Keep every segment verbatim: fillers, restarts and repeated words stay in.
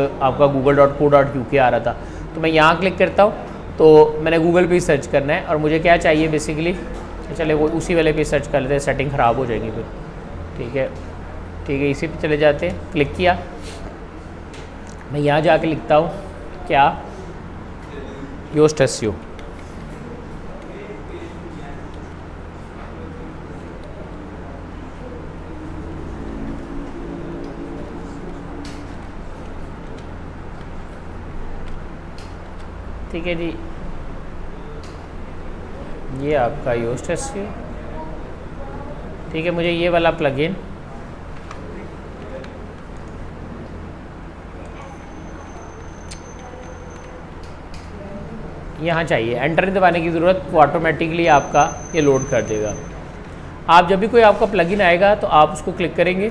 आपका Google dot co dot U K आ रहा था। तो मैं यहाँ क्लिक करता हूँ, तो मैंने गूगल पे ही सर्च करना है और मुझे क्या चाहिए बेसिकली, चले वो उसी वाले पे सर्च कर लेते हैं, सेटिंग ख़राब हो जाएगी फिर। ठीक है ठीक है, इसी पे चले जाते हैं। क्लिक किया, मैं यहाँ जाके लिखता हूँ क्या, योस्ट एसईओ। ठीक है जी, ये आपका योस्ट एसईओ। ठीक है, मुझे ये वाला प्लगइन यहाँ चाहिए। एंटर नहीं दबाने की ज़रूरत, वो ऑटोमेटिकली आपका ये लोड कर देगा। आप जब भी कोई आपका प्लगइन आएगा तो आप उसको क्लिक करेंगे।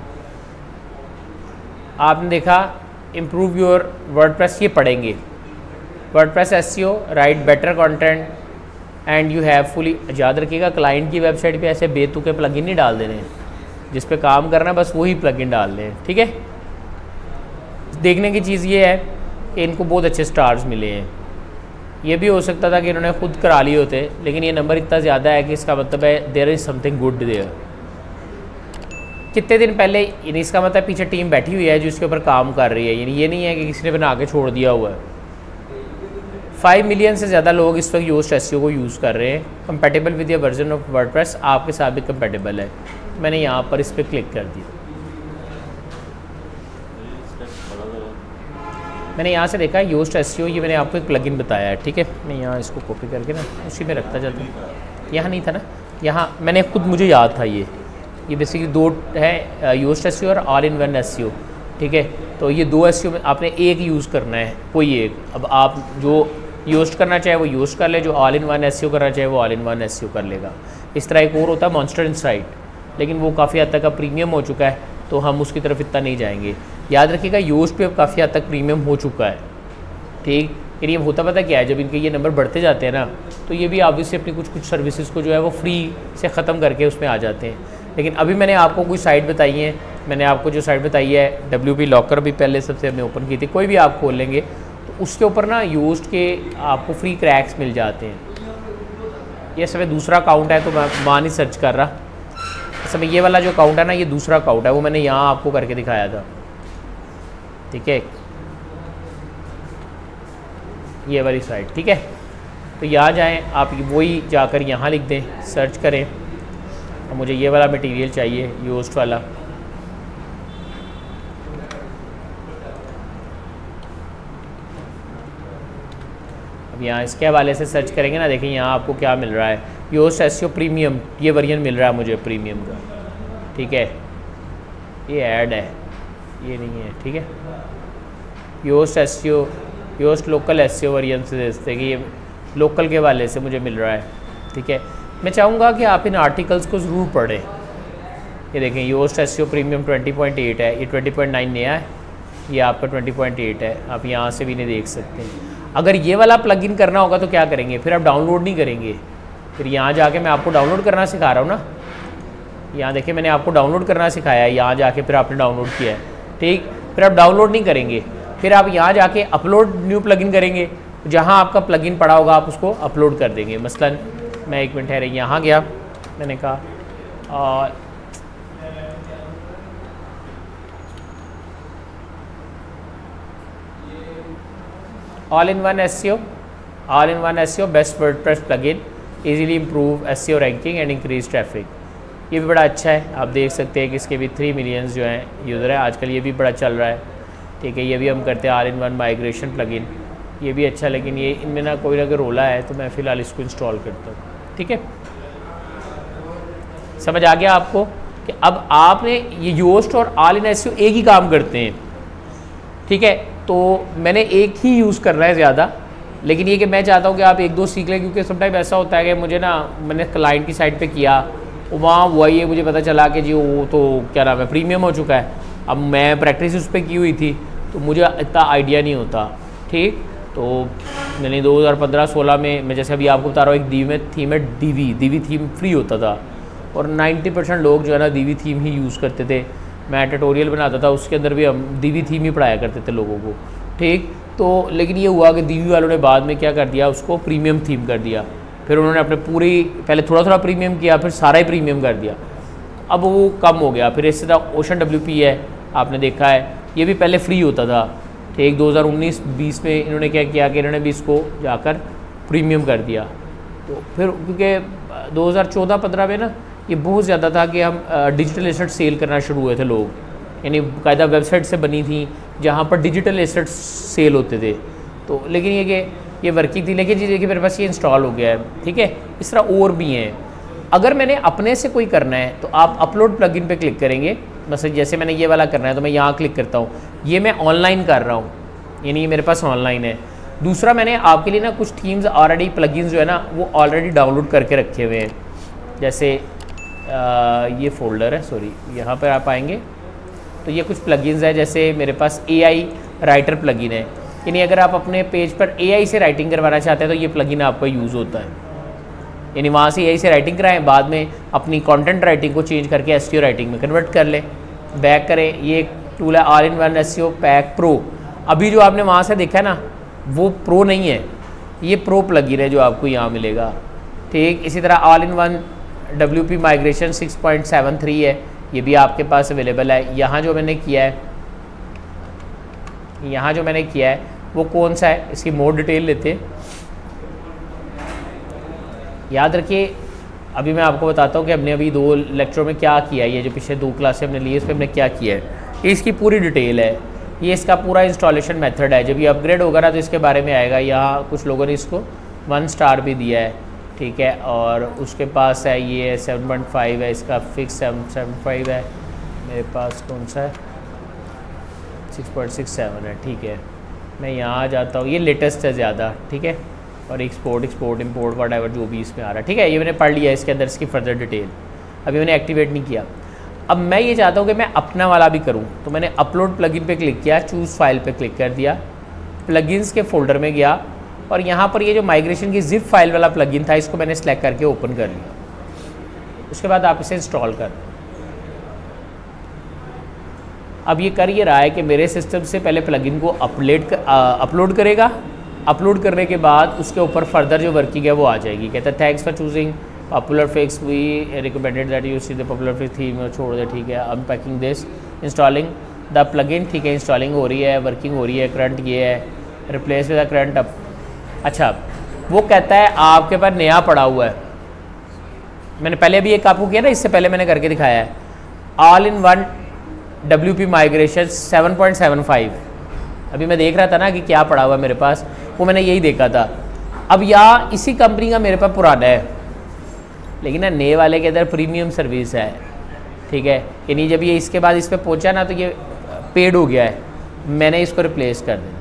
आपने देखा इम्प्रूव योर वर्डप्रेस, ये पढ़ेंगे WordPress SEO, write better content and you have fully. याद रखिएगा क्लाइंट की वेबसाइट पे ऐसे बेतुके प्लगइन नहीं डाल देने, जिस पे काम करना है बस वही प्लगइन डाल दें। ठीक है, देखने की चीज़ ये है कि इनको बहुत अच्छे स्टार्स मिले हैं। ये भी हो सकता था कि इन्होंने खुद करा लिए होते, लेकिन ये नंबर इतना ज़्यादा है कि इसका मतलब है there is something good there. कितने दिन पहले, यानी इसका मतलब पीछे टीम बैठी हुई है जो इसके ऊपर काम कर रही है, यानी ये नहीं है कि किसी ने बना के छोड़ दिया हुआ है। फाइव मिलियन से ज़्यादा लोग इस वक्त योस्ट एसईओ को यूज़ कर रहे हैं। Compatible with your version of WordPress, आपके साथ भी कंपेटेबल है। मैंने यहाँ पर इस पर क्लिक कर दिया। मैंने यहाँ से देखा योस्ट एसईओ, ये मैंने आपको एक प्लगइन बताया है। ठीक है, मैं यहाँ इसको कॉपी करके ना उसी में रखता जाता हूँ। यहाँ नहीं था ना, यहाँ मैंने खुद मुझे याद था। ये ये बेसिकली दो है, योस्ट एसईओ और ऑल इन वन एसईओ। ठीक है, तो ये दो एसईओ में आपने एक यूज़ करना है, कोई एक। अब आप जो योस्ट करना चाहे वो योस्ट कर ले, जो ऑल इन वन एसईओ करना चाहे वो ऑल इन वन एसईओ कर लेगा। इस तरह एक और होता है मॉन्स्टर इनसाइट, लेकिन वो काफ़ी हद तक का प्रीमियम हो चुका है, तो हम उसकी तरफ इतना नहीं जाएंगे। याद रखिएगा योस्ट पे अब काफ़ी हद तक प्रीमियम हो चुका है। ठीक, यानी ये होता पता क्या है, जब इनके ये नंबर बढ़ते जाते हैं ना, तो ये भी ऑब्वियसली अपनी कुछ कुछ सर्विसेज को जो है वो फ्री से ख़त्म करके उसमें आ जाते हैं। लेकिन अभी मैंने आपको कोई साइट बताई है, मैंने आपको जो साइट बताई है डब्ल्यू पी लॉकर भी पहले सबसे हमने ओपन की थी, कोई भी आप खोल लेंगे तो उसके ऊपर ना योस्ट के आपको फ्री क्रैक्स मिल जाते हैं। ये सब दूसरा अकाउंट है तो मैं मान ही सर्च कर रहा। सब ये वाला जो अकाउंट है ना, ये दूसरा अकाउंट है, वो मैंने यहाँ आपको करके दिखाया था। ठीक है, ये वाली साइट। ठीक है, तो यहाँ जाएं आप, वही जाकर यहाँ लिख दें, सर्च करें और मुझे ये वाला मटेरियल चाहिए, योस्ट वाला। अब यहाँ इसके हवाले से सर्च करेंगे ना, देखिए यहाँ आपको क्या मिल रहा है, योस्ट एसईओ प्रीमियम, ये वर्जन मिल रहा है मुझे प्रीमियम का। ठीक है, ये ऐड है, ये नहीं है। ठीक है, Yoast SEO, Yoast local SEO version से देखते हैं कि ये लोकल के वाले से मुझे मिल रहा है। ठीक है, मैं चाहूँगा कि आप इन आर्टिकल्स को ज़रूर पढ़ें। ये देखें Yoast SEO premium twenty point eight है, ये ट्वेंटी पॉइंट नाइन नया है, ये आपका ट्वेंटी पॉइंट एट है। आप यहाँ से भी नहीं देख सकते हैं। अगर ये वाला प्लगइन करना होगा तो क्या करेंगे, फिर आप डाउनलोड नहीं करेंगे, फिर यहाँ जाके मैं आपको डाउनलोड करना सिखा रहा हूँ ना। यहाँ देखिए मैंने आपको डाउनलोड करना सिखाया है, यहाँ जाके फिर आपने डाउनलोड किया है। ठीक, फिर आप डाउनलोड नहीं करेंगे, फिर आप यहाँ जाके अपलोड न्यू प्लगइन करेंगे। जहाँ आपका प्लगइन पड़ा होगा आप उसको अपलोड कर देंगे। मसलन मैं एक मिनट है यहाँ गया, मैंने कहा और all in one SEO, all in one SEO best WordPress plugin easily improve SEO ranking and increase traffic. ये भी बड़ा अच्छा है, आप देख सकते हैं कि इसके भी थ्री मिलियंस जो हैं यूज़र है आजकल, ये भी बड़ा चल रहा है। ठीक है, ये भी हम करते हैं all in one migration plugin, ये भी अच्छा, लेकिन ये इनमें ना कोई अगर रोला है तो मैं फ़िलहाल इसको इंस्टॉल करता हूँ। ठीक है, समझ आ गया आपको कि अब आपने ये योस्ट और ऑल इन एसईओ एक ही काम करते हैं। ठीक है, तो मैंने एक ही यूज़ करना है ज़्यादा, लेकिन ये कि मैं चाहता हूँ कि आप एक दो सीख लें, क्योंकि समटाइम ऐसा होता है कि मुझे ना, मैंने क्लाइंट की साइट पे किया, वहाँ वही है, मुझे पता चला कि जी वो तो क्या नाम है प्रीमियम हो चुका है। अब मैं प्रैक्टिस उस पर की हुई थी तो मुझे इतना आइडिया नहीं होता। ठीक, तो मैंने दो हज़ार पंद्रह सोलह में, मैं जैसे अभी आपको बता रहा हूँ, एक दीवी में थीम है, डीवी डीवी थीम फ्री होता था और नब्बे परसेंट लोग जो है ना डीवी थीम ही यूज़ करते थे। मैं ट्यूटोरियल बनाता था, उसके अंदर भी हम दीवी थीम ही पढ़ाया करते थे लोगों को, ठीक। तो लेकिन ये हुआ कि दीवी वालों ने बाद में क्या कर दिया, उसको प्रीमियम थीम कर दिया। फिर उन्होंने अपने पूरी, पहले थोड़ा थोड़ा प्रीमियम किया, फिर सारा ही प्रीमियम कर दिया, अब वो कम हो गया। फिर इसी तरह ओशन डब्ल्यू पी है, आपने देखा है, ये भी पहले फ्री होता था, ठीक। दो हज़ार उन्नीस बीस में इन्होंने क्या किया कि इन्होंने भी इसको जाकर प्रीमियम कर दिया। तो फिर क्योंकि दो हज़ार चौदह पंद्रह में ना ये बहुत ज़्यादा था कि हम डिजिटल एसेट सेल करना शुरू हुए थे लोग, यानी बाकायदा वेबसाइट से बनी थी जहाँ पर डिजिटल एसेट्स सेल होते थे। तो लेकिन ये कि ये वर्किंग थी, लेकिन जी देखिए मेरे पास ये इंस्टॉल हो गया है, ठीक है। इस तरह और भी हैं। अगर मैंने अपने से कोई करना है तो आप अपलोड प्लगइन पे क्लिक करेंगे। मतलब जैसे मैंने ये वाला करना है तो मैं यहाँ क्लिक करता हूँ, ये मैं ऑनलाइन कर रहा हूँ, यानी ये मेरे पास ऑनलाइन है। दूसरा, मैंने आपके लिए ना कुछ थीम्स ऑलरेडी प्लगइन्स जो है ना वो ऑलरेडी डाउनलोड करके रखे हुए हैं। जैसे आ, ये फ़ोल्डर है, सॉरी, यहाँ पर आप आएंगे तो ये कुछ प्लगइन्स है। जैसे मेरे पास ए आई राइटर प्लगइन है, यानी अगर आप अपने पेज पर ए आई से राइटिंग करवाना चाहते हैं तो ये प्लगइन आपका यूज़ होता है, यानी वहाँ से ए आई से राइटिंग कराएं, बाद में अपनी कंटेंट राइटिंग को चेंज करके एस ई ओ राइटिंग में कन्वर्ट कर लें। बैक करें, ये एक टूल है all in one S E O pack pro. अभी जो आपने वहाँ से देखा है ना वो प्रो नहीं है, ये प्रो प्लगइन है जो आपको यहाँ मिलेगा, ठीक। इसी तरह all in one W P migration six point seven three है, ये भी आपके पास अवेलेबल है। यहाँ जो मैंने किया है, यहाँ जो मैंने किया है वो कौन सा है, इसकी मोर डिटेल लेते हैं। याद रखिए, अभी मैं आपको बताता हूँ कि हमने अभी दो लेक्चरों में क्या किया है, ये जो पिछले दो क्लासें हमने ली है इस पर हमने क्या किया है, इसकी पूरी डिटेल है। ये इसका पूरा इंस्टॉलेशन मेथड है, जब ये अपग्रेड होगा ना तो इसके बारे में आएगा। यहाँ कुछ लोगों ने इसको वन स्टार भी दिया है, ठीक है। और उसके पास है ये सेवन पॉइंट फाइव है, इसका फिक्स सेवन सेवन फाइव है, मेरे पास कौन सा है सिक्स पॉइंट सिक्स सेवन है, ठीक है। मैं यहाँ आ जाता हूँ, ये लेटेस्ट है ज़्यादा, ठीक है। और एक्सपोर्ट एक्सपोर्ट इंपोर्ट वट जो भी इसमें आ रहा है, ठीक है। ये मैंने पढ़ लिया है, इसके अंदर इसकी फर्दर डिटेल अभी मैंने एक्टिवेट नहीं किया। अब मैं ये चाहता हूँ कि मैं अपना वाला भी करूँ, तो मैंने अपलोड प्लगइन पे क्लिक किया, चूज़ फाइल पे क्लिक कर दिया, प्लगइन्स के फोल्डर में गया और यहाँ पर ये जो माइग्रेशन की जिप फाइल वाला प्लगइन था इसको मैंने सेलेक्ट करके ओपन कर लिया। उसके बाद आप इसे इंस्टॉल कर, अब ये कर ये रहा है कि मेरे सिस्टम से पहले प्लगइन को अपलोड कर, अपलोड करेगा। अपलोड करने के बाद उसके ऊपर फर्दर जो वर्किंग है वो आ जाएगी। कहता है thanks for choosing popular fix, we recommended that you see the popular fix theme, छोड़ दे, ठीक है। Unpacking this, installing the plugin, ठीक है। इंस्टॉलिंग हो रही है, वर्किंग हो रही है, करंट ये है, replace with the current up. अच्छा, वो कहता है आपके पास नया पड़ा हुआ है। मैंने पहले भी एक आपको किया ना, इससे पहले मैंने करके दिखाया है, all in one W P migration seven point seven five. अभी मैं देख रहा था ना कि क्या पड़ा हुआ है मेरे पास, वो मैंने यही देखा था। अब या इसी कंपनी का मेरे पास पुराना है, लेकिन ना नए वाले के अंदर प्रीमियम सर्विस है, ठीक है। यानी जब ये इसके बाद इस पर पहुँचा ना तो ये पेड हो गया है, मैंने इसको रिप्लेस कर दिया,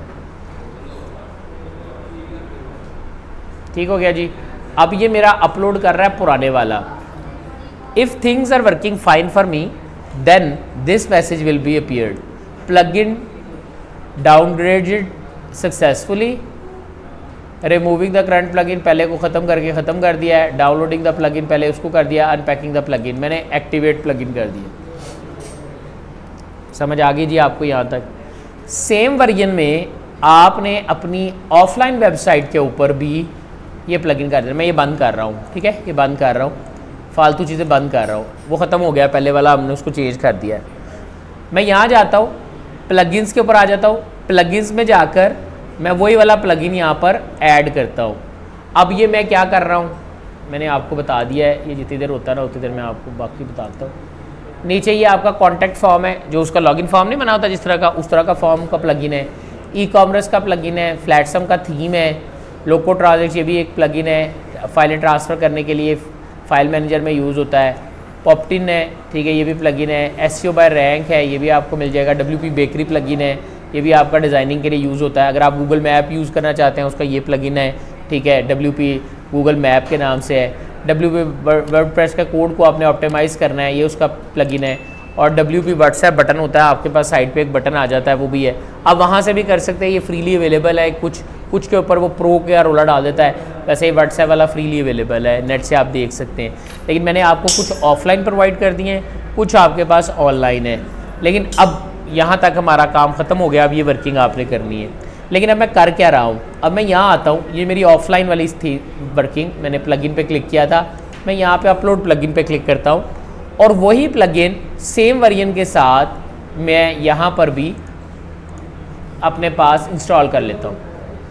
ठीक हो गया जी। अब ये मेरा अपलोड कर रहा है पुराने वाला। If things are working fine for me then this message will be appeared, plugin downgraded successfully, removing the current plugin, पहले को ख़त्म करके ख़त्म कर दिया है, डाउनलोडिंग द प्लगइन, पहले उसको कर दिया, अनपैकिंग द प्लगइन, मैंने एक्टिवेट प्लगइन कर दिया। समझ आ गई जी आपको यहाँ तक। सेम वर्जन में आपने अपनी ऑफलाइन वेबसाइट के ऊपर भी ये प्लगइन कर देना। मैं ये बंद कर रहा हूँ, ठीक है, ये बंद कर रहा हूँ, फालतू चीज़ें बंद कर रहा हूँ, वो ख़त्म हो गया पहले वाला, हमने उसको चेंज कर दिया है। मैं यहाँ जाता हूँ, प्लगइन्स के ऊपर आ जाता हूँ, प्लगइन्स में जाकर मैं वही वाला प्लगइन यहाँ पर ऐड करता हूँ। अब ये मैं क्या कर रहा हूँ, मैंने आपको बता दिया है, ये जितनी देर होता है ना उतनी देर मैं आपको बाकी बताता हूँ। नीचे ये आपका कॉन्टैक्ट फॉर्म है, जो उसका लॉगिन फॉर्म नहीं बना होता जिस तरह का, उस तरह का फॉर्म का प्लगइन है। ई कॉमर्स का प्लगइन है, फ्लैटसम का थीम है, लोको ट्रांजेक्ट ये भी एक प्लगइन है, फाइलें ट्रांसफ़र करने के लिए फाइल मैनेजर में यूज़ होता है। पॉपटिन है, ठीक है, ये भी प्लगइन है। एसईओ बाय रैंक है, ये भी आपको मिल जाएगा। डब्ल्यू पी बेकरी प्लगइन है, ये भी आपका डिज़ाइनिंग के लिए यूज़ होता है। अगर आप गूगल मैप यूज़ करना चाहते हैं उसका ये प्लगइन है, ठीक है, डब्ल्यू पी गूगल मैप के नाम से है। डब्ल्यू पी वर्डप्रेस का कोड को आपने ऑप्टिमाइज़ करना है, ये उसका प्लगइन है। और डब्ल्यू पी व्हाट्सएप बटन होता है आपके पास, साइड पे एक बटन आ जाता है, वो भी है। आप वहाँ से भी कर सकते हैं, ये फ्रीली अवेलेबल है। कुछ कुछ के ऊपर वो प्रो का रोला डाल देता है, वैसे ही व्हाट्सएप वाला फ्रीली अवेलेबल है, नेट से आप देख सकते हैं। लेकिन मैंने आपको कुछ ऑफलाइन प्रोवाइड कर दिए हैं, कुछ आपके पास ऑनलाइन है। लेकिन अब यहाँ तक हमारा काम ख़त्म हो गया, अब ये वर्किंग आपने करनी है। लेकिन अब मैं कर क्या रहा हूँ, अब मैं यहाँ आता हूँ, ये मेरी ऑफलाइन वाली थी वर्किंग, मैंने प्लगइन पे क्लिक किया था, मैं यहाँ पे अपलोड प्लगइन पे क्लिक करता हूँ और वही प्लगइन सेम वर्जन के साथ मैं यहाँ पर भी अपने पास इंस्टॉल कर लेता हूँ।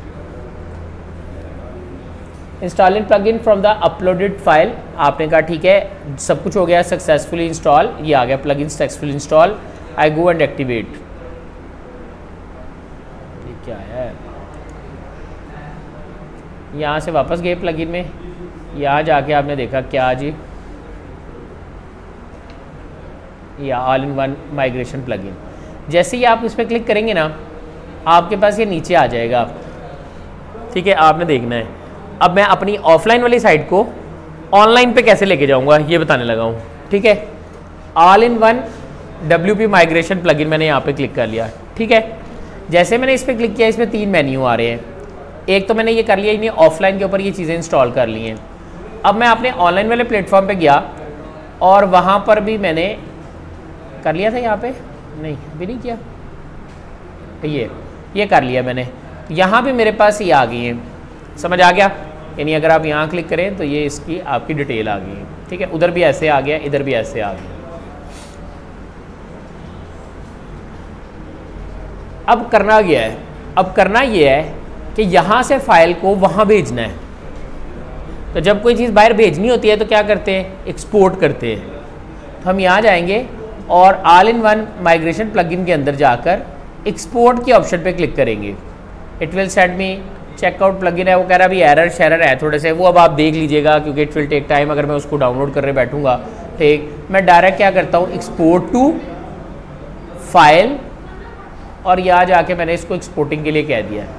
Installing plugin from the uploaded file, आपने कहा ठीक है सब कुछ हो गया सक्सेसफुली इंस्टॉल, ये आ गया plugin successfully install, I go and activate. ये क्या है, यहाँ से वापस गए प्लगइन में, यहाँ जाके आपने देखा क्या जी, या all in one migration plugin. जैसे ही आप इस पर क्लिक करेंगे ना, आपके पास ये नीचे आ जाएगा, ठीक है, आपने देखना है। अब मैं अपनी ऑफलाइन वाली साइट को ऑनलाइन पे कैसे लेके जाऊंगा ये बताने लगा हूँ, ठीक है। All in one W P migration plugin मैंने यहाँ पे क्लिक कर लिया, ठीक है। जैसे मैंने इस पर क्लिक किया, इसमें तीन मेन्यू आ रहे हैं। एक तो मैंने ये कर लिया, इन्हें ऑफलाइन के ऊपर ये चीज़ें इंस्टॉल कर ली हैं। अब मैं अपने ऑनलाइन वाले प्लेटफॉर्म पे गया और वहाँ पर भी मैंने कर लिया था, यहाँ पे नहीं अभी नहीं किया, ये ये कर लिया मैंने। यहाँ भी मेरे पास ये आ गई हैं, समझ आ गया। यानी अगर आप यहाँ क्लिक करें तो ये इसकी आपकी डिटेल आ गई है, ठीक है। उधर भी ऐसे आ गया, इधर भी ऐसे आ गया। अब करना क्या है, अब करना ये है कि यहाँ से फाइल को वहाँ भेजना है। तो जब कोई चीज़ बाहर भेजनी होती है तो क्या करते हैं, एक्सपोर्ट करते हैं। तो हम यहाँ जाएंगे और all in one migration plugin के अंदर जाकर एक्सपोर्ट के ऑप्शन पे क्लिक करेंगे। It will send me checkout plugin है, वो कह रहा है अभी एरर शेरर है थोड़े से, वो अब आप देख लीजिएगा क्योंकि इट विल टेक टाइम अगर मैं उसको डाउनलोड करने बैठूंगा, ठीक। मैं डायरेक्ट क्या करता हूँ, एक्सपोर्ट टू फाइल, और यहाँ जाके मैंने इसको एक्सपोर्टिंग के लिए कह दिया है।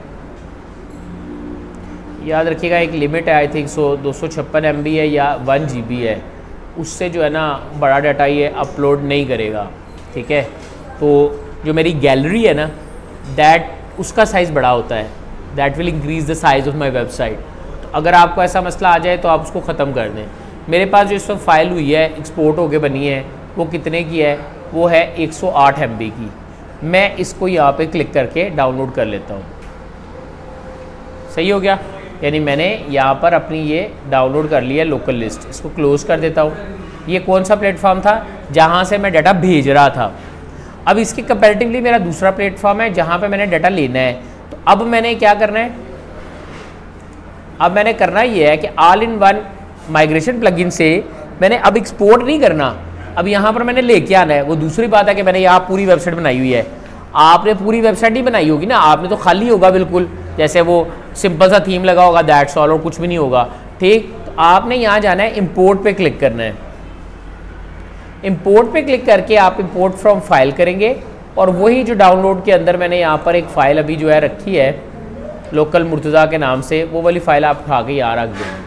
याद रखिएगा एक लिमिट है, आई थिंक सो दो सौ छप्पन एम बी है या वन जी बी है, उससे जो है ना बड़ा डाटा ये अपलोड नहीं करेगा, ठीक है। तो जो मेरी गैलरी है ना, दैट उसका साइज़ बड़ा होता है, that will increase the size of my website. तो अगर आपको ऐसा मसला आ जाए तो आप उसको ख़त्म कर दें। मेरे पास जो इस वक्त फ़ाइल हुई है एक्सपोर्ट होके बनी है, वो कितने की है, वो है एक सौ आठ एम बी की। मैं इसको यहाँ पे क्लिक करके डाउनलोड कर लेता हूँ, सही हो गया। यानी मैंने यहाँ पर अपनी ये डाउनलोड कर लिया लोकल लिस्ट, इसको क्लोज़ कर देता हूँ। ये कौन सा प्लेटफॉर्म था, जहाँ से मैं डाटा भेज रहा था। अब इसके कंपैरेटिवली मेरा दूसरा प्लेटफॉर्म है जहाँ पे मैंने डाटा लेना है। तो अब मैंने क्या करना है, अब मैंने करना ये है कि all in one migration plugin से मैंने अब एक्सपोर्ट नहीं करना, अब यहाँ पर मैंने लेके आना है। वो दूसरी बात है कि मैंने यहाँ पूरी वेबसाइट बनाई हुई है, आपने पूरी वेबसाइट नहीं बनाई होगी ना, आपने तो खाली होगा बिल्कुल, जैसे वो सिंपल सा थीम लगा होगा, दैट्स ऑल, और कुछ भी नहीं होगा, ठीक। तो आपने यहाँ जाना है, इंपोर्ट पे क्लिक करना है। इंपोर्ट पे क्लिक करके आप इंपोर्ट फ्रॉम फाइल करेंगे और वही जो डाउनलोड के अंदर मैंने यहाँ पर एक फ़ाइल अभी जो है रखी है लोकल मुर्तज़ा के नाम से, वो वाली फ़ाइल आप उठा के यहाँ रख देंगे।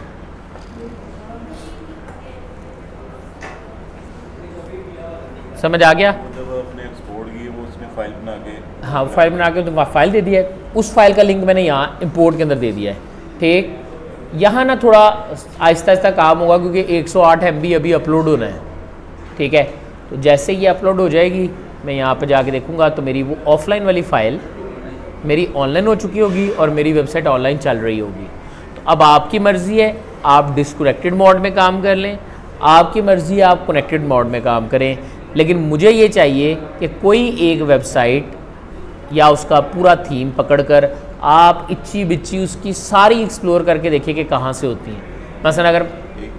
समझ आ गया। जब आपने एक्सपोर्ट की वो उसने फाइल बना के, हाँ फाइल बना के तो फाइल दे दिया है, उस फाइल का लिंक मैंने यहाँ इंपोर्ट के अंदर दे दिया है, ठीक। यहाँ ना थोड़ा आहिस्ता आहिस्ता काम होगा क्योंकि एक सौ आठ एम बी अभी अपलोड होना है, ठीक है। तो जैसे ये अपलोड हो जाएगी मैं यहाँ पे जाके देखूँगा तो मेरी वो ऑफलाइन वाली फ़ाइल मेरी ऑनलाइन हो चुकी होगी और मेरी वेबसाइट ऑनलाइन चल रही होगी। तो अब आपकी मर्ज़ी है, आप डिस्कनेक्टेड मोड में काम कर लें, आपकी मर्ज़ी है आप कनेक्टेड मोड में काम करें, लेकिन मुझे ये चाहिए कि कोई एक वेबसाइट या उसका पूरा थीम पकड़कर आप इच्ची बिच्ची उसकी सारी एक्सप्लोर करके देखिए कि कहाँ से होती हैं। मसलन अगर एक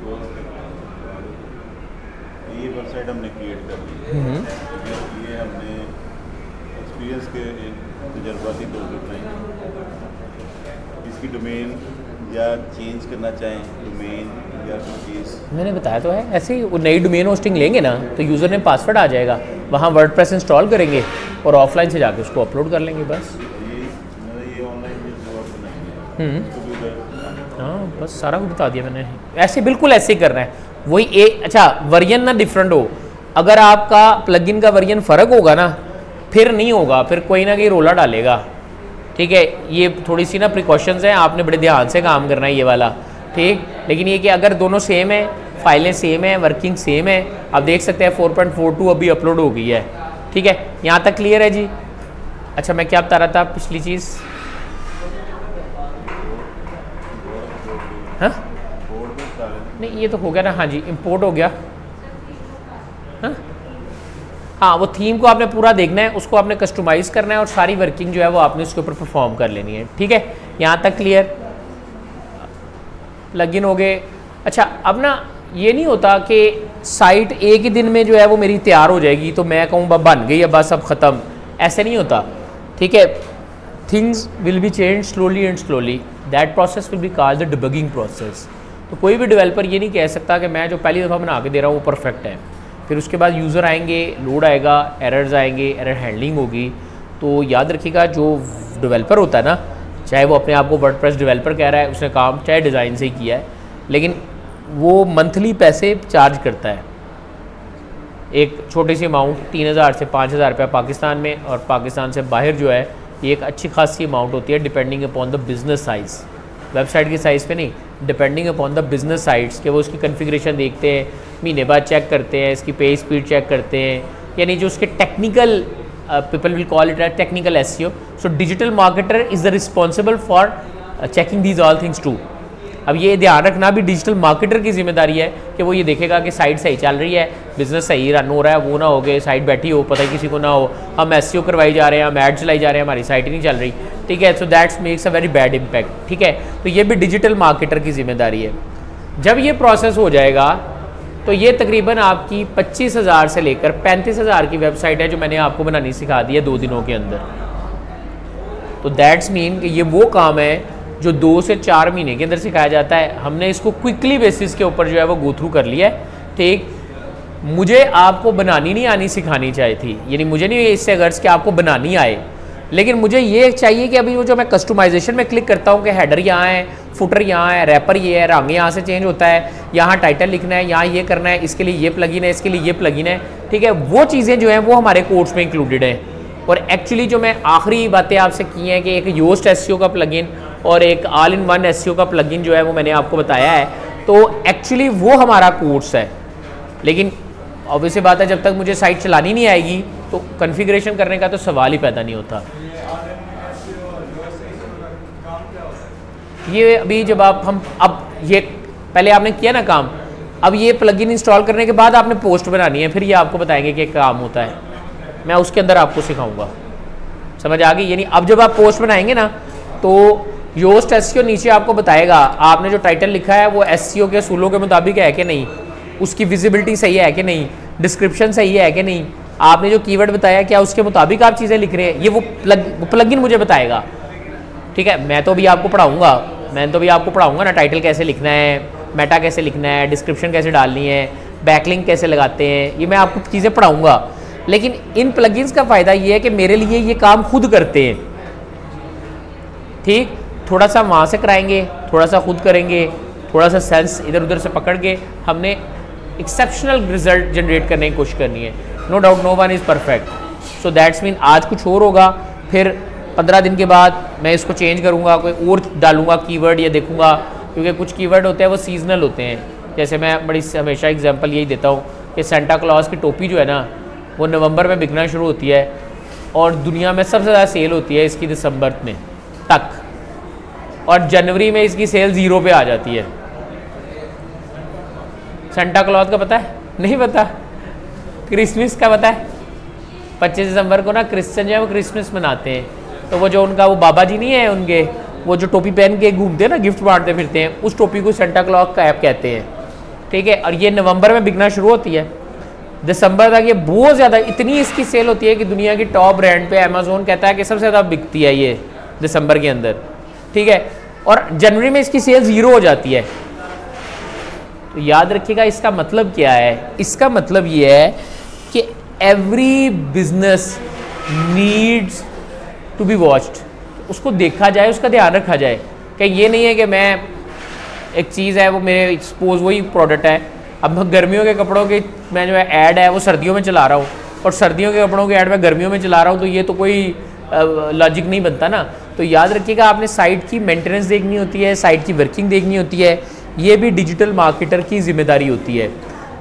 ये वेबसाइट हमने क्रिएट कर ली, ये हमने एक्सपीरियंस के तजर्बाती तौर पर बनाई। इसकी डोमेन या चेंज करना चाहें डोमेन या कुकीज़, मैंने बताया तो है। ऐसे ही वो नई डोमेन होस्टिंग लेंगे ना तो यूज़र ने पासवर्ड आ जाएगा, वहाँ वर्डप्रेस इंस्टॉल करेंगे और ऑफलाइन से जाके उसको अपलोड कर लेंगे बस। ये ये ऑनलाइन जो आप बनाएंगे, हाँ बस सारा कुछ बता दिया मैंने। ऐसे बिल्कुल ऐसे ही करना है, वही एक अच्छा वर्जन ना डिफरेंट हो। अगर आपका प्लगइन का वर्जन फ़र्क होगा ना फिर नहीं होगा, फिर कोई ना कोई रोला डालेगा, ठीक है। ये थोड़ी सी ना प्रिकॉशंस हैं, आपने बड़े ध्यान से काम करना है ये वाला, ठीक। लेकिन ये कि अगर दोनों सेम है, फाइलें सेम है, वर्किंग सेम है, आप देख सकते हैं फोर पॉइंट फोर टू अभी अपलोड हो गई है, ठीक है, यहाँ तक क्लियर है जी। अच्छा मैं क्या बता रहा था पिछली चीज़, हाँ नहीं ये तो हो गया ना, हाँ जी इंपोर्ट हो गया। हाँ हाँ वो थीम को आपने पूरा देखना है, उसको आपने कस्टमाइज़ करना है और सारी वर्किंग जो है वो आपने उसके ऊपर परफॉर्म कर लेनी है। ठीक है, यहाँ तक क्लियर, प्लगइन हो गए। अच्छा अब ना ये नहीं होता कि साइट एक ही दिन में जो है वो मेरी तैयार हो जाएगी तो मैं कहूँ बन गई है बस अब ख़त्म, ऐसे नहीं होता। ठीक है, things will be change slowly and slowly, that process will be called the debugging process. तो कोई भी डेवलपर ये नहीं कह सकता कि मैं जो पहली दफ़ा बना के दे रहा हूँ वो परफेक्ट है, फिर उसके बाद यूज़र आएंगे, लोड आएगा, एरर्स आएंगे, एरर हैंडलिंग होगी। तो याद रखिएगा जो डेवलपर होता है ना, चाहे वो अपने आप को वर्डप्रेस डेवलपर कह रहा है, उसने काम चाहे डिज़ाइन से ही किया है, लेकिन वो मंथली पैसे चार्ज करता है। एक छोटी सी अमाउंट तीन हज़ार से पाँच हज़ार रुपये पाकिस्तान में, और पाकिस्तान से बाहर जो है ये एक अच्छी खासी अमाउंट होती है depending upon the business size, website की साइज़ पे नहीं, depending upon the business sites के वो उसकी कन्फिग्रेशन देखते हैं, महीने बाद चेक करते हैं, इसकी पे स्पीड चेक करते हैं, यानी जो उसके technical people will call it technical SEO. So digital marketer is the responsible for checking these all things too. अब ये ध्यान रखना भी डिजिटल मार्केटर की जिम्मेदारी है कि वो ये देखेगा कि साइट सही चल रही है, बिजनेस सही रन हो रहा है, वो ना हो गए साइट बैठी हो पता ही किसी को ना हो, हम एसईओ करवाई जा रहे हैं, हम ऐड चलाई जा रहे हैं, हमारी साइट ही नहीं चल रही। ठीक है, so that's makes a very bad impact. ठीक है, तो ये भी डिजिटल मार्केटर की जिम्मेदारी है। जब ये प्रोसेस हो जाएगा तो ये तकरीबन आपकी पच्चीस हज़ार से लेकर पैंतीस हज़ार की वेबसाइट है जो मैंने आपको बनानी सिखा दी है दो दिनों के अंदर। तो दैट्स मीन कि ये वो काम है जो दो से चार महीने के अंदर सिखाया जाता है। हमने इसको क्विकली बेसिस के ऊपर जो है वो गो थ्रू कर लिया है। ठीक, मुझे आपको बनानी नहीं आनी सिखानी चाहिए थी, यानी मुझे नहीं इससे गर्ज कि आपको बनानी आए, लेकिन मुझे ये चाहिए कि अभी वो जो मैं कस्टमाइजेशन में क्लिक करता हूँ कि हेडर यहाँ है, फुटर यहाँ है, रैपर ये है, रंग यहाँ से चेंज होता है, यहाँ टाइटल लिखना है, यहाँ ये करना है, इसके लिए ये प्लगइन है, इसके लिए ये प्लगइन है। ठीक है, वो चीज़ें जो हैं वो हमारे कोर्स में इंक्लूडेड हैं। और एक्चुअली जो मैं आखिरी बातें आपसे की हैं कि एक योस्ट एसईओ का प्लगइन और एक ऑल इन वन एसईओ का प्लगइन जो है वो मैंने आपको बताया है, तो एक्चुअली वो हमारा कोर्स है। लेकिन ऑब्वियसली बात है जब तक मुझे साइट चलानी नहीं आएगी तो कॉन्फ़िगरेशन करने का तो सवाल ही पैदा नहीं होता। ये अभी जब आप हम अब ये पहले आपने किया ना काम, अब ये प्लगइन इंस्टॉल करने के बाद आपने पोस्ट बनानी है, फिर ये आपको बताएंगे कि काम होता है, मैं उसके अंदर आपको सिखाऊंगा। समझ आ गई? यानी अब जब आप पोस्ट बनाएंगे ना तो योस्ट एसईओ नीचे आपको बताएगा आपने जो टाइटल लिखा है वो एसईओ के असूलों के मुताबिक है कि नहीं, उसकी विजिबिलिटी सही है कि नहीं, डिस्क्रिप्शन सही है कि नहीं, आपने जो कीवर्ड बताया क्या उसके मुताबिक आप चीज़ें लिख रहे हैं, ये वो प्लग वो प्लगइन मुझे बताएगा। ठीक है, मैं तो अभी आपको पढ़ाऊँगा मैं तो अभी आपको पढ़ाऊँगा ना टाइटल कैसे लिखना है, मेटा कैसे लिखना है, डिस्क्रिप्शन कैसे डालनी है, बैकलिंक कैसे लगाते हैं, ये मैं आपको चीज़ें पढ़ाऊँगा। लेकिन इन प्लगइन्स का फ़ायदा ये है कि मेरे लिए ये काम खुद करते हैं। ठीक, थोड़ा सा वहाँ से कराएंगे, थोड़ा सा खुद करेंगे, थोड़ा सा सेंस इधर उधर से पकड़ के हमने एक्सेप्शनल रिजल्ट जनरेट करने की कोशिश करनी है। No doubt no one is perfect, so that's mean आज कुछ और होगा, फिर पंद्रह दिन के बाद मैं इसको चेंज करूँगा, कोई और डालूँगा कीवर्ड या देखूँगा, क्योंकि कुछ कीवर्ड होते हैं वो सीजनल होते हैं। जैसे मैं बड़ी हमेशा एग्जांपल यही देता हूँ कि सेंटा क्लॉज की टोपी जो है ना वो नवंबर में बिकना शुरू होती है और दुनिया में सबसे ज़्यादा सेल होती है इसकी दिसंबर में तक, और जनवरी में इसकी सेल ज़ीरो पे आ जाती है। सेंटा क्लॉज का पता है? नहीं पता। क्रिसमस का पता है? पच्चीस दिसंबर को ना क्रिश्चियन जो है वो क्रिसमस मनाते हैं, तो वो जो उनका वो बाबा जी नहीं है उनके, वो जो टोपी पहन के घूमते हैं ना, गिफ्ट बांटते फिरते हैं, उस टोपी को सेंटा क्लॉज का ऐप कहते हैं। ठीक है, और ये नवंबर में बिकना शुरू होती है, दिसंबर तक ये बहुत ज़्यादा, इतनी इसकी सेल होती है कि दुनिया की टॉप ब्रांड पे अमेज़ोन कहता है कि सबसे ज़्यादा बिकती है ये दिसंबर के अंदर। ठीक है, और जनवरी में इसकी सेल ज़ीरो हो जाती है। तो याद रखिएगा इसका मतलब क्या है, इसका मतलब ये है कि every business needs to be watched, उसको देखा जाए, उसका ध्यान रखा जाए। कि ये नहीं है कि मैं एक चीज़ है वो मेरे सपोज वही प्रोडक्ट है, अब गर्मियों के कपड़ों की मैं जो है ऐड है वो सर्दियों में चला रहा हूँ और सर्दियों के कपड़ों की ऐड मैं गर्मियों में चला रहा हूँ, तो ये तो कोई लॉजिक नहीं बनता ना। तो याद रखिएगा आपने साइट की मेंटेनेंस देखनी होती है, साइट की वर्किंग देखनी होती है, ये भी डिजिटल मार्केटर की जिम्मेदारी होती है। तो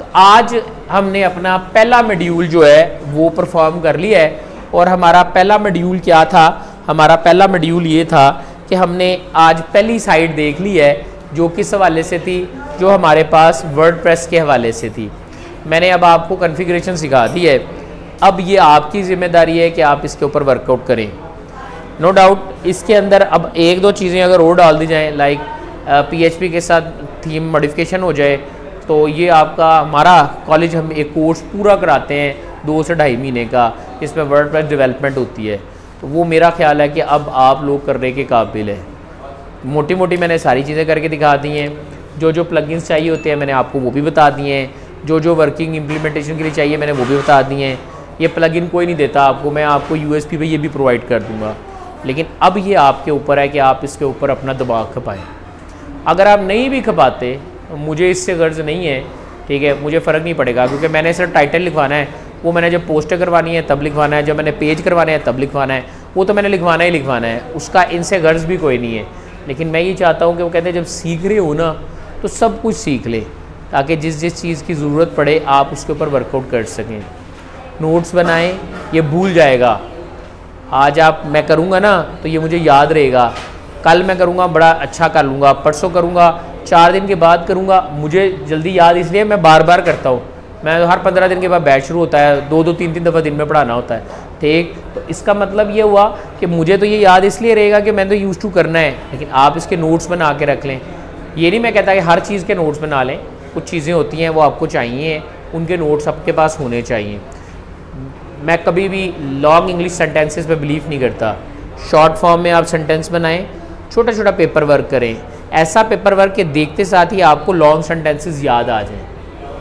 आज हमने अपना पहला मॉड्यूल जो है वो परफॉर्म कर लिया है। और हमारा पहला मॉड्यूल क्या था? हमारा पहला मॉड्यूल ये था कि हमने आज पहली साइड देख ली है, जो किस हवाले से थी, जो हमारे पास वर्डप्रेस के हवाले से थी। मैंने अब आपको कॉन्फ़िगरेशन सिखा दी है। अब ये आपकी ज़िम्मेदारी है कि आप इसके ऊपर वर्कआउट करें। नो डाउट इसके अंदर अब एक दो चीज़ें अगर और डाल दी जाएँ, लाइक पीएचपी के साथ थीम मॉडिफिकेशन हो जाए, तो ये आपका हमारा कॉलेज हम एक कोर्स पूरा कराते हैं दो से ढाई महीने का, इसमें वर्डप्रेस डेवलपमेंट होती है। तो वो मेरा ख्याल है कि अब आप लोग करने के काबिल है। मोटी मोटी मैंने सारी चीज़ें करके दिखा दी हैं। जो जो प्लगइन्स चाहिए होते हैं मैंने आपको वो भी बता दिए हैं। जो जो वर्किंग इम्प्लीमेंटेशन के लिए चाहिए मैंने वो भी बता दिए हैं। ये प्लगइन कोई नहीं देता आपको, मैं आपको यूएसपी पे ये भी प्रोवाइड कर दूंगा। लेकिन अब ये आपके ऊपर है कि आप इसके ऊपर अपना दिमाग खपाएं। अगर आप नहीं भी खपाते, मुझे इससे गर्ज नहीं है, ठीक है, मुझे फ़र्क नहीं पड़ेगा, क्योंकि मैंने सिर्फ टाइटल लिखवाना है। वो मैंने जब पोस्टर करवानी है तब लिखवाना है, जब मैंने पेज करवाने हैं तब लिखवाना है, वो तो मैंने लिखवाना ही लिखवाना है, उसका इनसे गर्ज भी कोई नहीं है। लेकिन मैं ये चाहता हूँ कि वो कहते हैं जब सीख रहे हो ना तो सब कुछ सीख ले, ताकि जिस जिस चीज़ की ज़रूरत पड़े आप उसके ऊपर वर्कआउट कर सकें। नोट्स बनाएं, ये भूल जाएगा। आज आप मैं करूँगा ना तो ये मुझे याद रहेगा, कल मैं करूँगा बड़ा अच्छा कर लूँगा, परसों करूँगा, चार दिन के बाद करूँगा। मुझे जल्दी याद इसलिए मैं बार बार करता हूँ। मैं हर पंद्रह दिन के बाद बैच शुरू होता है, दो दो तीन तीन दफ़ा दिन में पढ़ाना होता है, ठीक। तो इसका मतलब ये हुआ कि मुझे तो ये याद इसलिए रहेगा कि मैंने तो यूज़ टू करना है। लेकिन आप इसके नोट्स बना के रख लें। ये नहीं मैं कहता कि हर चीज़ के नोट्स बना लें, कुछ चीज़ें होती हैं वो आपको चाहिए, उनके नोट्स आपके पास होने चाहिए। मैं कभी भी लॉन्ग इंग्लिश सेंटेंसेस पे बिलीव नहीं करता। शॉर्ट फॉर्म में आप सेंटेंस बनाएं, छोटा छोटा पेपर वर्क करें, ऐसा पेपर वर्क के देखते साथ ही आपको लॉन्ग सेंटेंसेस याद आ जाएं।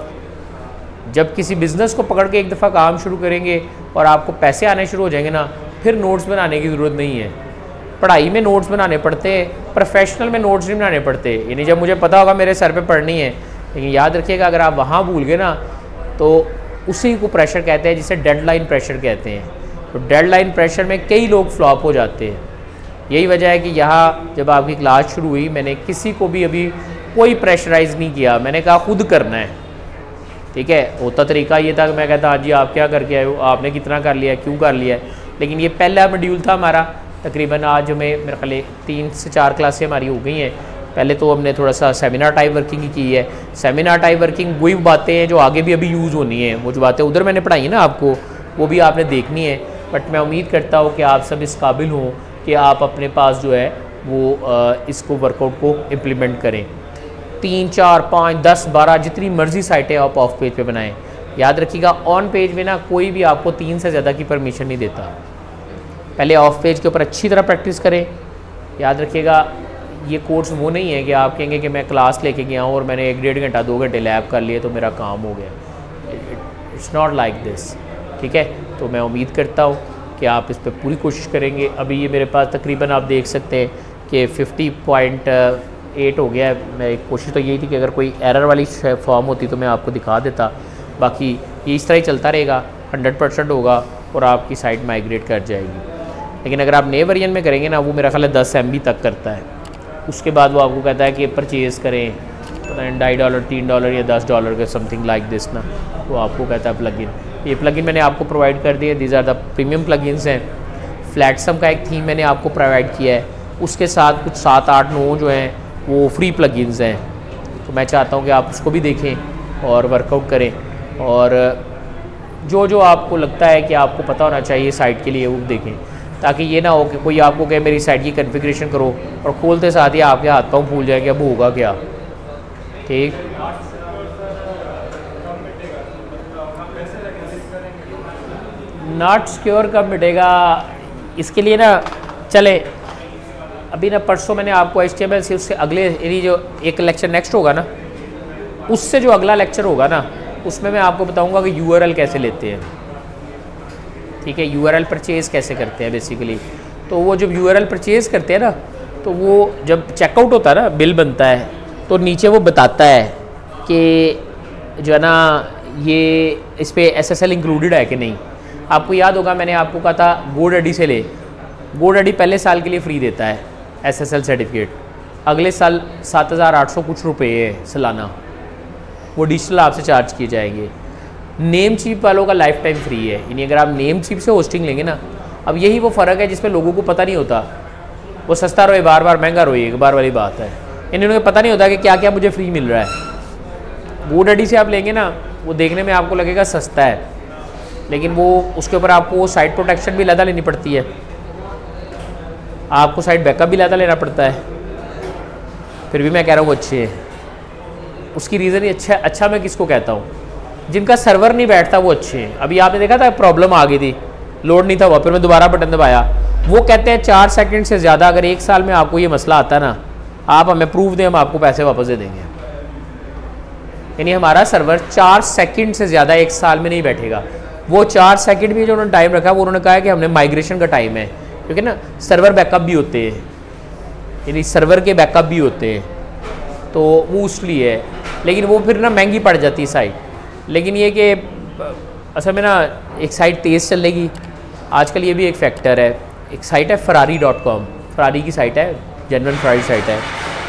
जब किसी बिज़नेस को पकड़ के एक दफ़ा काम शुरू करेंगे और आपको पैसे आने शुरू हो जाएंगे ना, फिर नोट्स बनाने की ज़रूरत नहीं है। पढ़ाई में नोट्स बनाने पड़ते हैं, प्रोफेशनल में नोट्स नहीं बनाने पड़ते। यानी जब मुझे पता होगा मेरे सर पे पढ़नी है, लेकिन याद रखिएगा अगर आप वहाँ भूल गए ना तो उसी को प्रेशर कहते हैं, जिसे डेडलाइन प्रेशर कहते हैं। तो डेडलाइन प्रेशर में कई लोग फ्लॉप हो जाते हैं। यही वजह है कि यहाँ जब आपकी क्लास शुरू हुई मैंने किसी को भी अभी कोई प्रेशराइज़ नहीं किया, मैंने कहा खुद करना है, ठीक है। होता तरीका ये था कि मैं कहता हाँ जी आप क्या करके आए हो, आपने कितना कर लिया है, क्यों कर लिया है। लेकिन ये पहला मॉड्यूल था हमारा, तकरीबन आज हमें मेरे ख्याल तीन से चार क्लासें हमारी हो गई हैं। पहले तो हमने थोड़ा सा सेमिनार टाइप वर्किंग ही की है। सेमिनार टाइप वर्किंग वही बातें हैं जो आगे भी अभी यूज़ होनी है। वो जो बातें उधर मैंने पढ़ाई है ना आपको, वो भी आपने देखनी है। बट मैं उम्मीद करता हूँ कि आप सब इस काबिल हों कि आप अपने पास जो है वो आ, इसको वर्कआउट को इम्प्लीमेंट करें। तीन चार पाँच दस बारह जितनी मर्ज़ी साइटें आप ऑफ पेज पे बनाएं। याद रखिएगा ऑन पेज में ना कोई भी आपको तीन से ज़्यादा की परमिशन नहीं देता। पहले ऑफ पेज के ऊपर अच्छी तरह प्रैक्टिस करें। याद रखिएगा ये कोर्स वो नहीं है कि आप कहेंगे कि मैं क्लास लेके गया हूँ और मैंने एक डेढ़ घंटा दो घंटे लैब कर लिए तो मेरा काम हो गया। इट्स नॉट लाइक दिस, ठीक है। तो मैं उम्मीद करता हूँ कि आप इस पर पूरी कोशिश करेंगे। अभी ये मेरे पास तकरीबन आप देख सकते हैं कि फिफ्टी पॉइंट एट हो गया है। मैं कोशिश तो यही थी कि अगर कोई एरर वाली फॉर्म होती तो मैं आपको दिखा देता। बाकी ये इस तरह ही चलता रहेगा, हंड्रेड परसेंट होगा और आपकी साइट माइग्रेट कर जाएगी। लेकिन अगर आप नए वर्जन में करेंगे ना, वो मेरा ख्याल है दस एम बी तक करता है। उसके बाद वो आपको कहता है कि परचेज़ करें, पता नहीं ढाई डॉलर तीन डॉलर या दस डॉलर के समथिंग लाइक दिस ना, वो आपको कहता है प्लगइन। ये प्लगइन मैंने आपको प्रोवाइड कर दिए। These are the premium plugins हैं। फ्लैटसम का एक थीम मैंने आपको प्रोवाइड किया है, उसके साथ कुछ सात आठ नौ जो हैं वो फ्री प्लगइन्स हैं। तो मैं चाहता हूँ कि आप उसको भी देखें और वर्कआउट करें, और जो जो आपको लगता है कि आपको पता होना चाहिए साइट के लिए वो देखें, ताकि ये ना हो कि कोई आपको कहे मेरी साइट की कॉन्फ़िगरेशन करो और खोलते साथ ही आपके हाथ पाँव फूल जाएंगे, अब होगा क्या, ठीक। नॉट सिक्योर कब मिटेगा, इसके लिए ना चले अभी ना परसों मैंने आपको एच टी एम एल से उससे अगले यानी जो एक लेक्चर नेक्स्ट होगा ना, उससे जो अगला लेक्चर होगा ना, उसमें मैं आपको बताऊंगा कि यू आर एल कैसे लेते हैं, ठीक है। यू आर एल परचेज़ कैसे करते हैं बेसिकली। तो वो जब यू आर एल परचेज़ करते हैं ना, तो वो जब चेकआउट होता है ना, बिल बनता है, तो नीचे वो बताता है कि जो है ना ये इस पर एस एस एल इंक्लूडेड है कि नहीं। आपको याद होगा मैंने आपको कहा था गोडैडी से ले, गोडैडी पहले साल के लिए फ्री देता है एस एस एल सर्टिफिकेट, अगले साल सात हज़ार आठ सौ कुछ रुपये है सालाना। वो डिजिटल आपसे चार्ज किए जाएंगे। नेम चीप वालों का लाइफ टाइम फ्री है, यानी अगर आप नेम चीप से होस्टिंग लेंगे ना, अब यही वो फ़र्क है जिसमें लोगों को पता नहीं होता, वो सस्ता रोए बार बार महंगा रोए एक बार वाली बात है। इन्हें पता नहीं होता कि क्या क्या मुझे फ्री मिल रहा है। GoDaddy से आप लेंगे ना, वो देखने में आपको लगेगा सस्ता है, लेकिन वो उसके ऊपर आपको साइट प्रोटेक्शन भी ज़्यादा लेनी पड़ती है, आपको साइट बैकअप भी ज़्यादा लेना पड़ता है। फिर भी मैं कह रहा हूँ अच्छे हैं। उसकी रीज़न ही अच्छा अच्छा मैं किसको कहता हूँ, जिनका सर्वर नहीं बैठता वो अच्छे हैं। अभी आपने देखा था प्रॉब्लम आ गई थी, लोड नहीं था हुआ, फिर मैं दोबारा बटन दबाया। वो कहते हैं चार सेकंड से ज़्यादा अगर एक साल में आपको ये मसला आता है ना, आप हमें प्रूफ दें, हम आपको पैसे वापस दे देंगे। यानी हमारा सर्वर चार सेकंड से ज़्यादा एक साल में नहीं बैठेगा। वो चार सेकंड भी जो उन्होंने टाइम रखा, वो उन्होंने कहा है कि हमने माइग्रेशन का टाइम है, क्योंकि ना सर्वर बैकअप भी होते हैं, यानी सर्वर के बैकअप भी होते हैं, तो वो इसलिए है। लेकिन वो फिर ना महंगी पड़ जाती है साइट। लेकिन ये कि असल में ना एक साइट तेज़ चलेगी, आजकल ये भी एक फैक्टर है। एक साइट है फरारी डॉट कॉम, फरारी की साइट है, जेन्युइन फरारी साइट है,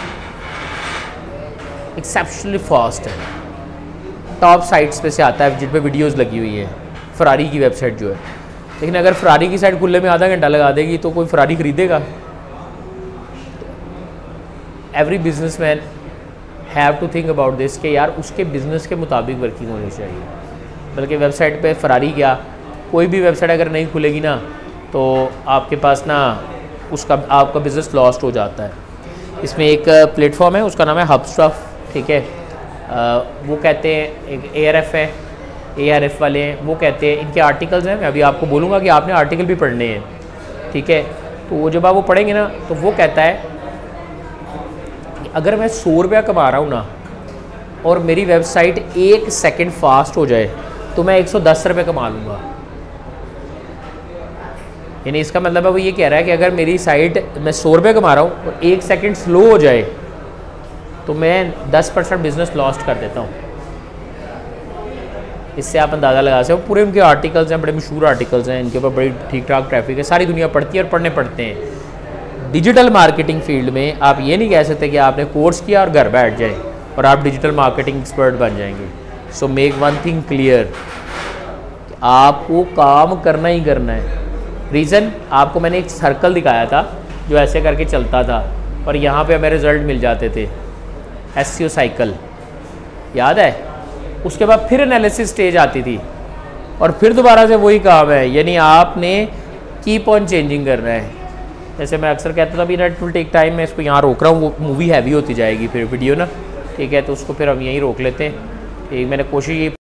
एक्सेप्शनली फास्ट है, टॉप साइट्स पे से आता है जिन पे वीडियोस लगी हुई है, फरारी की वेबसाइट जो है। लेकिन अगर फरारी की साइट खुलने में आधा घंटा लगा देगी तो कोई फरारी खरीदेगा? Every business man have to think about this कि यार उसके बिज़नेस के मुताबिक वर्किंग होनी चाहिए। बल्कि वेबसाइट पे फरारी क्या, कोई भी वेबसाइट अगर नहीं खुलेगी ना, तो आपके पास ना उसका आपका बिज़नेस लॉस्ट हो जाता है। इसमें एक प्लेटफॉर्म है, उसका नाम है हबस्टफ, ठीक है। आ, वो कहते हैं, एक ए आर एफ है, ए आर एफ वाले हैं, वो कहते हैं, इनके आर्टिकल्स हैं, मैं अभी आपको बोलूँगा कि आपने आर्टिकल भी पढ़ने हैं, ठीक है। तो वो जब आप वो पढ़ेंगे ना, तो वो कहता है कि अगर मैं सौ रुपया कमा रहा हूँ ना, और मेरी वेबसाइट एक सेकंड फास्ट हो जाए, तो मैं एक सौ दस रुपये कमा लूँगा। यानी इसका मतलब है वो ये कह रहा है कि अगर मेरी साइट मैं सौ रुपये कमा रहा हूँ और एक सेकंड स्लो हो जाए, तो मैं दस परसेंट बिजनेस लॉस्ट कर देता हूँ। इससे आप अंदाज़ा लगा सकते हो। पूरे उनके आर्टिकल्स हैं, बड़े मशहूर आर्टिकल्स हैं, इनके ऊपर बड़ी ठीक ठाक ट्रैफिक है, सारी दुनिया पढ़ती है और पढ़ने पढ़ते हैं। डिजिटल मार्केटिंग फील्ड में आप ये नहीं कह सकते कि आपने कोर्स किया और घर बैठ जाए और आप डिजिटल मार्केटिंग एक्सपर्ट बन जाएंगे। So make one thing clear, आपको काम करना ही करना है। रीज़न आपको मैंने एक सर्कल दिखाया था जो ऐसे करके चलता था और यहाँ पे हमें रिज़ल्ट मिल जाते थे, एसईओ साइकिल, याद है? उसके बाद फिर एनालिसिस स्टेज आती थी और फिर दोबारा से वही काम है। यानी आपने कीप ऑन चेंजिंग करना है। जैसे मैं अक्सर कहता था, अभी ना इट विल टेक टाइम, मैं इसको यहाँ रोक रहा हूँ, वो मूवी हैवी होती जाएगी फिर वीडियो ना, ठीक है, तो उसको फिर हम यहीं रोक लेते हैं। ठीक, मैंने कोशिश ये